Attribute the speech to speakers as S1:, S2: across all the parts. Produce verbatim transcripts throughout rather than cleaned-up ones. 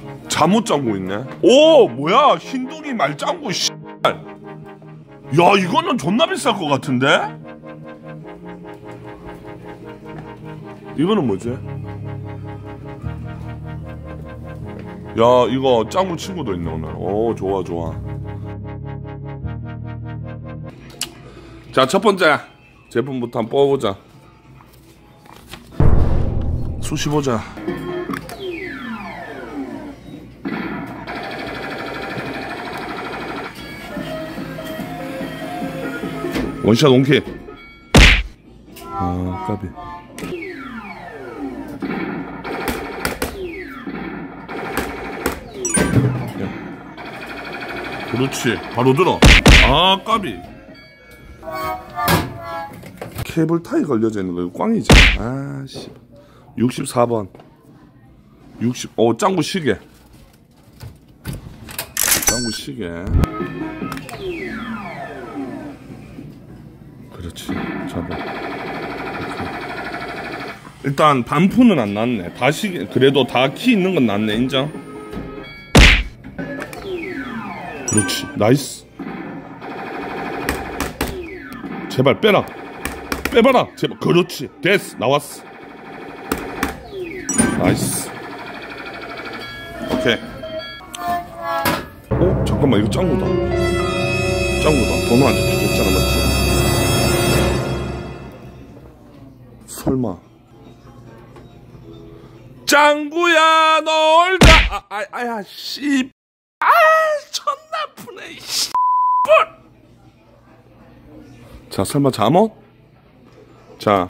S1: 잠옷 짱구 있네. 오 뭐야 흰둥이 말짱구 씨. 야 이거는 존나 비쌀 것 같은데? 이거는 뭐지? 야 이거 짱구 친구도 있네 오늘. 오 좋아 좋아. 자 첫번째 제품부터 한번 뽑아보자. 수시 보자. 원샷 원킥. 아 까비. 그렇지 바로 들어. 아 까비. 케이블 타이 걸려져 있는 거 이거 꽝이지. 아씨. 육십사 번. 육십. 어 짱구 시계. 짱구 시계. 그렇지. 잡아. 일단 반푼은 안 났네. 다 시계. 그래도 다 키 있는 건 났네. 인정. 그렇지. 나이스. 제발 빼라. 빼봐라. 제발. 그렇지. 됐어. 나왔어. 나이스. 오케이. 어? 잠깐만 이거 짱구다. 짱구다. 번호 안 적혀있잖아 맞지? 설마 짱구야 놀자. 아, 아, 아야 씨. 아 존나 아프네 씨. 자 설마 잠옷? 자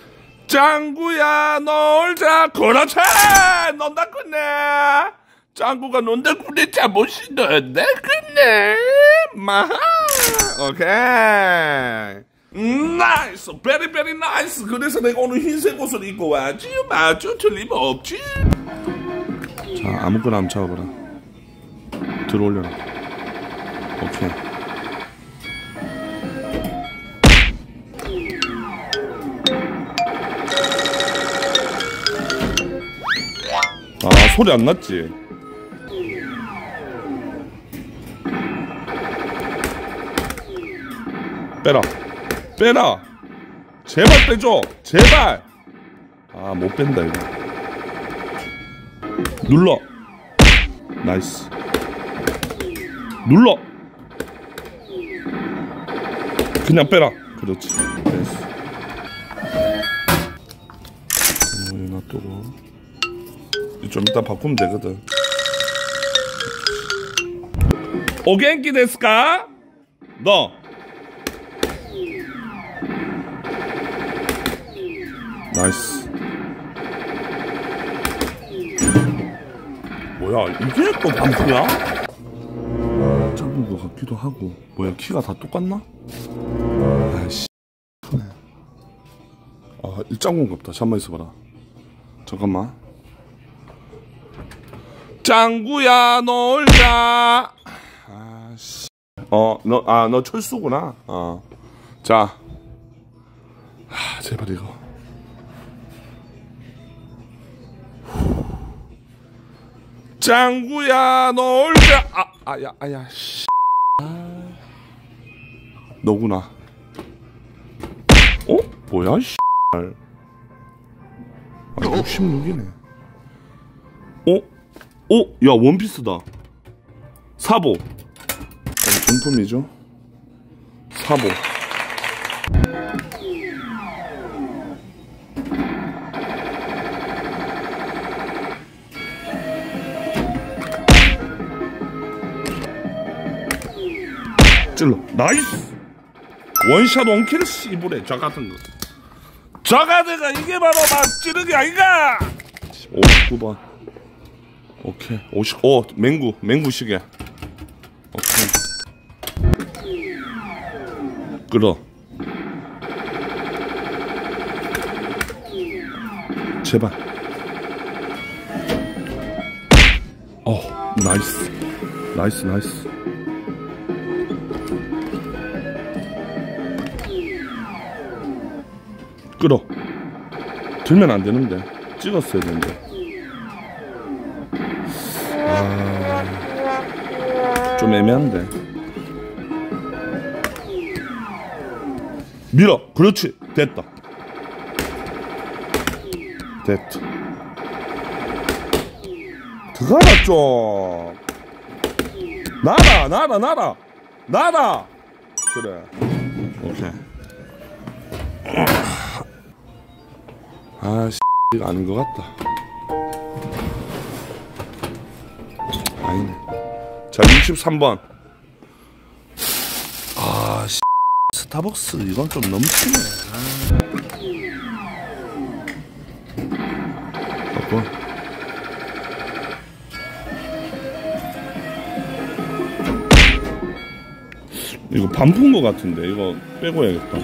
S1: 짱구야 놀자. 그렇지. 논다 끝내. 짱구가 논다 끝내. 잠옷이 논다 끝내. 마하. 오케이. 나이스. 베리 베리 나이스. 그래서 내가 오늘 흰색 옷을 입고 왔지. 맞죠? 틀림없지. 자 아무거나 한번 잡아보라. 들어올려라. 오케이. 아 소리 안 났지? 빼라 빼라 제발 빼줘 제발. 아 못 뺀다 이거. 눌러. 나이스. 눌러. 그냥 빼라. 그렇지. 됐어. 음, 놔두고 좀 이따 바꾸면 되거든. 오겐키 데스까? 너 나이스. 뭐야 이게 또 반프야? 작은 거 같기도 하고. 뭐야 키가 다 똑같나? 아이씨. 아 일장군 같다. 잠깐만 있어봐라. 잠깐만. 짱구야 놀자. 아씨. 어 너 아 너 철수구나. 어. 자. 아 제발 이거. 짱구야 놀자. 아 아야 아야 씨. 아. 너구나. 어? 뭐야 씨. 아 육십육이네. 어? 어? 야 원피스다. 사보. 어, 정품이죠. 사보. 찔러. 나이스. 원샷 원킬 씨부레 저 같은 거. 저 가드가 이게 바로 막 찌르기 아닌가? 오십구 번. 오케이. 오십. 오 맹구 맹구 시계. 오케이. 끌어. 제발. 어 나이스. 나이스 나이스. 끌어. 들면 안 되는데. 찍었어야 되는데. 좀 애매한데. 밀어. 그렇지. 됐다. 됐다. 들어가라 좀. 나라 나라 나라 나라. 그래. 오케이. 아 씨, 이거 아닌 것 같다. 아니네. 자, 육십삼 번. 아 씨, 스타벅스 이건 좀 넘치네. 아. 어. 이거 반푼 거 같은데 이거 빼고 해야겠다.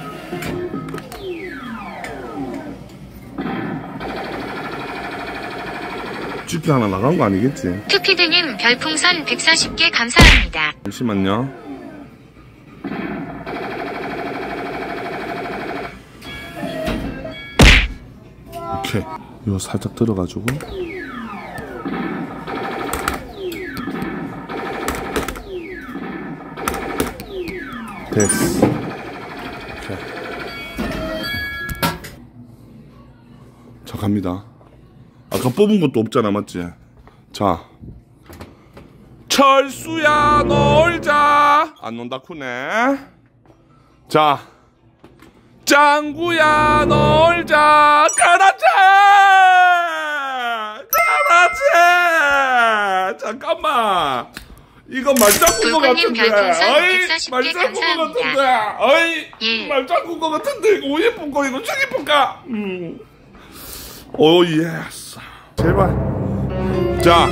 S1: 집게 하나 나간 거 아니겠지?
S2: 투피드님 별풍선 백사십 개 감사합니다.
S1: 잠시만요. 오케이. 이거 살짝 들어가지고. 됐어. 오케이. 자, 갑니다. 아까 뽑은 것도 없잖아, 맞지? 자, 철수야 놀자. 안 논다 쿠네. 자, 짱구야 놀자. 그렇지. 그렇지. 잠깐만. 이거 말짱구 거 같은데. 어이, 말짱구 거 같은데. 어이, 예. 말짱구 거 같은데. 이거 예쁜 거, 이거 쭉 예쁜가? 음. 오, 예스. 제발. 자.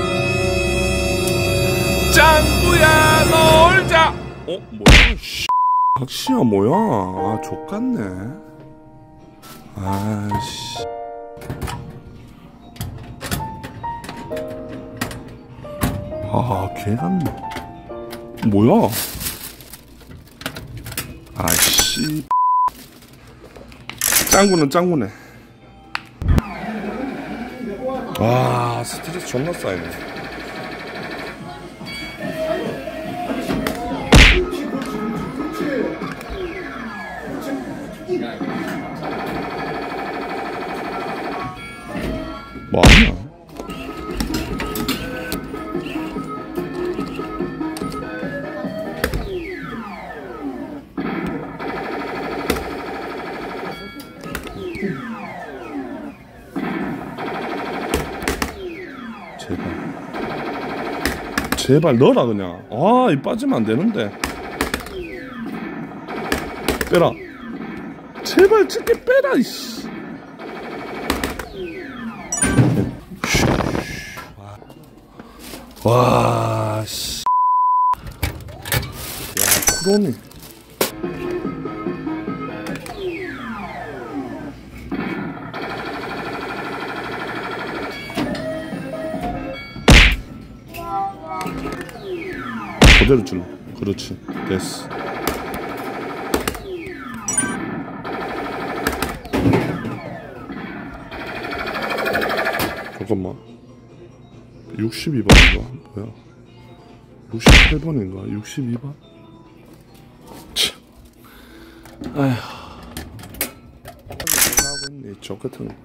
S1: 짱구야, 놀자. 어, 뭐야, 씨. 박씨야, 뭐야. 아, 족같네. 아씨. 아, 개같네. 뭐야? 아씨. 짱구는 짱구네. 와, 스트레스 존나 쌓이네. 뭐하냐? 제발 제발 넣어라 그냥. 아, 이 빠지면 안 되는데. 빼라. 제발 찍게 빼라 이씨. 와, 씨. 야, 크롬이. 그대로 줄러. 그렇지. 됐어. 잠깐만. 육십이 번인가? 뭐야? 육십팔 번인가? 육십이 번? 참. 아휴. 하고 있네, 저 같은 거.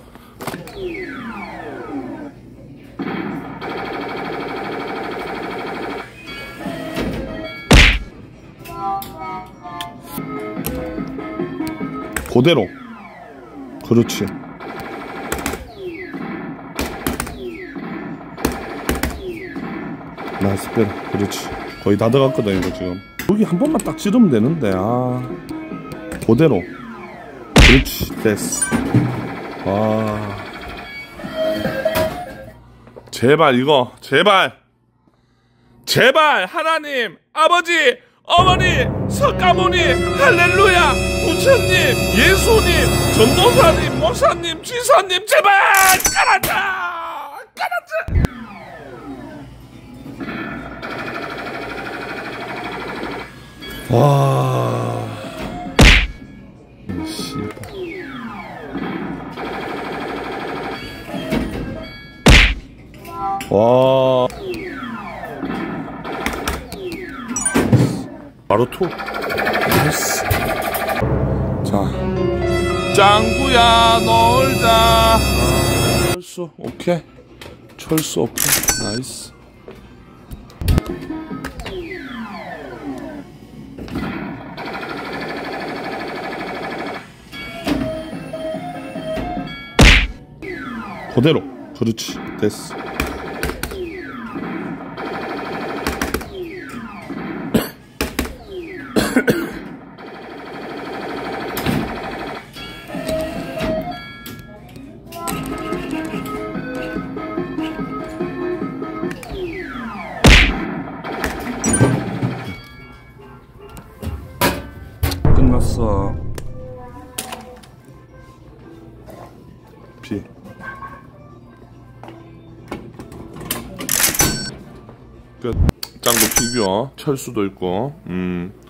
S1: 그대로. 그렇지. 나이스 빼라. 그렇지. 거의 다 들어갔거든 이거 지금. 여기 한 번만 딱 찌르면 되는데. 아, 그대로. 그렇지. 됐어. 아, 제발 이거 제발 제발 하나님 아버지 어머니 석가모니 할렐루야 부처님 예수님 전도사님 목사님 지사님 제발 깔아자 깔아자. 와, 씨발. 와, 바로 투. 나이스. 자, 짱구야 놀자. 철수 오케이. 철수 오케이. 나이스. 그대로. 그렇지. 됐어. 끝났어. 비. 끝. 짱구 피규어. 철수도 있고. 음.